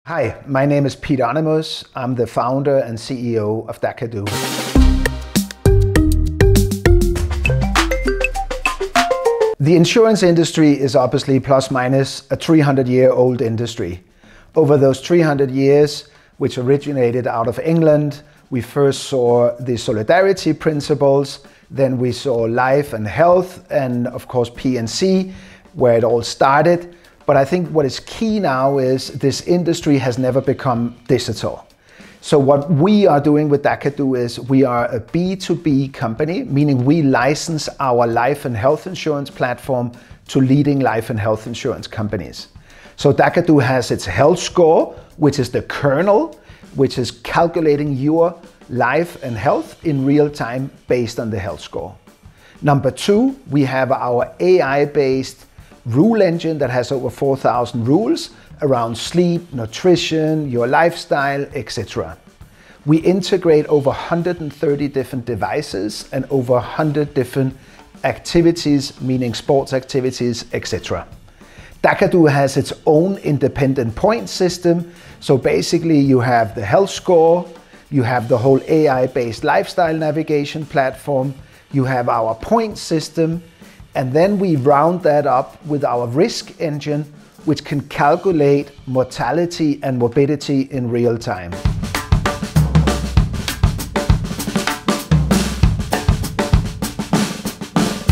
Hi, my name is Peter Animus. I'm the founder and CEO of Dakadu. The insurance industry is obviously plus minus a 300-year-old industry. Over those 300 years, which originated out of England, we first saw the solidarity principles, then we saw life and health, and of course P&C, where it all started. But I think what is key now is this industry has never become digital. So what we are doing with Dakadu is we are a B2B company, meaning we license our life and health insurance platform to leading life and health insurance companies. So Dakadu has its health score, which is the kernel, which is calculating your life and health in real time based on the health score. Number two, we have our AI-based rule engine that has over 4,000 rules around sleep, nutrition, your lifestyle, etc. We integrate over 130 different devices and over 100 different activities, meaning sports activities, etc. Dakadu has its own independent point system. So basically you have the health score, you have the whole AI-based lifestyle navigation platform, you have our point system, and then we round that up with our risk engine, which can calculate mortality and morbidity in real time.